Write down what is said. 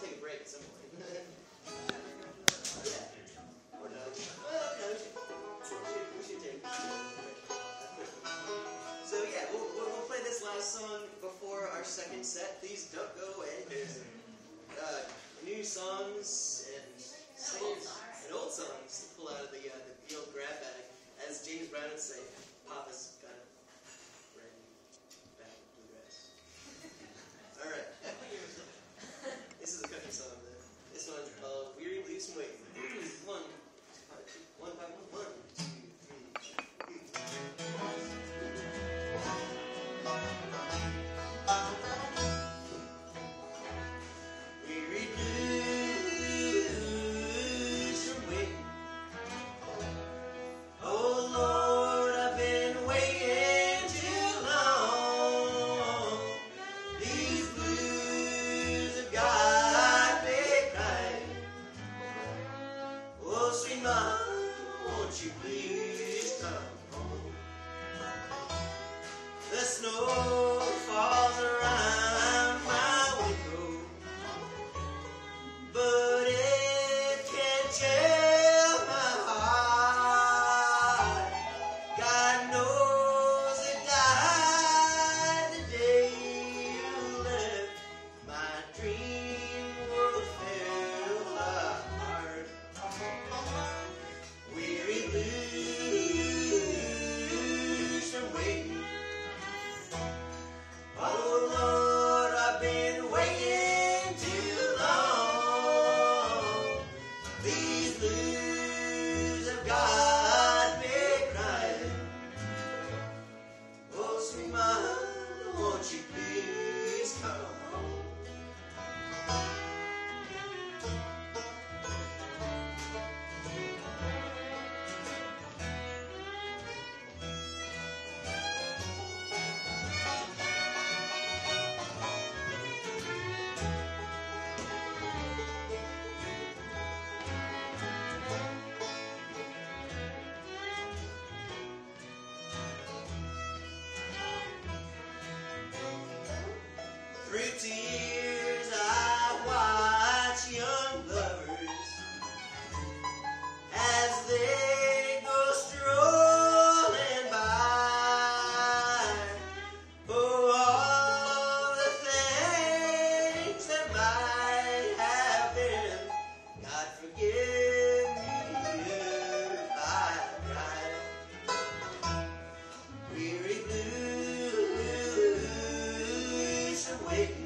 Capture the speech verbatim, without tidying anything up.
take a break at some point. Yeah. Or no. Well, no, we should, we should, we should take a break. So yeah, we'll, we'll, we'll play this last song before our second set. Please don't go away. There's uh, new songs and singers and old songs to pull out of the, uh, the old grab bag. As James Brown would say, Papa's got a brand new bag of bluegrass. All right. This is a country song. Though. This one's called "Weary Blues and Waiting." One, one by one, one, two, three, weary blues from waiting. Oh Lord, I've been waiting too long. These blues have got me crying. Oh sweet mama, won't you please come home? The snow falls around my window, but it can't chill my heart. God knows it died the day you left. My dream world fell apart. Weary blues from waiting. Oh Lord, I've been waiting too long. These blues have got me crying. Oh sweet mama, won't you please come home? Through tears I watch young lovers as they go strolling by. Oh, all the things that might have been, God forgive me if I cried. Weary blues from waiting.